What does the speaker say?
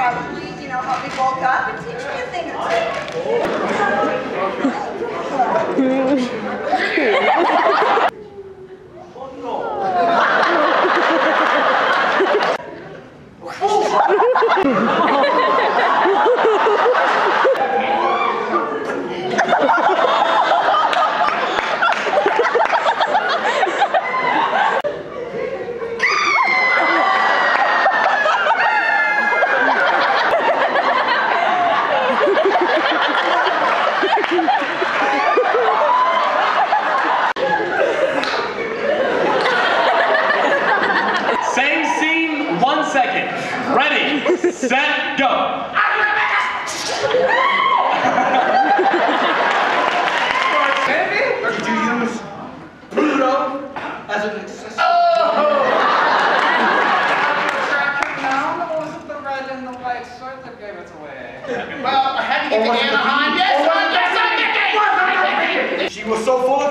probably, you know, help me bulk up and teach me a thing or Ready, set, go. Did you use Pluto as an accessory? Oh! No, it wasn't the red and the white sword that gave it away. Well, I had to get to Anaheim. Yes, I'm Mickey! She was so full of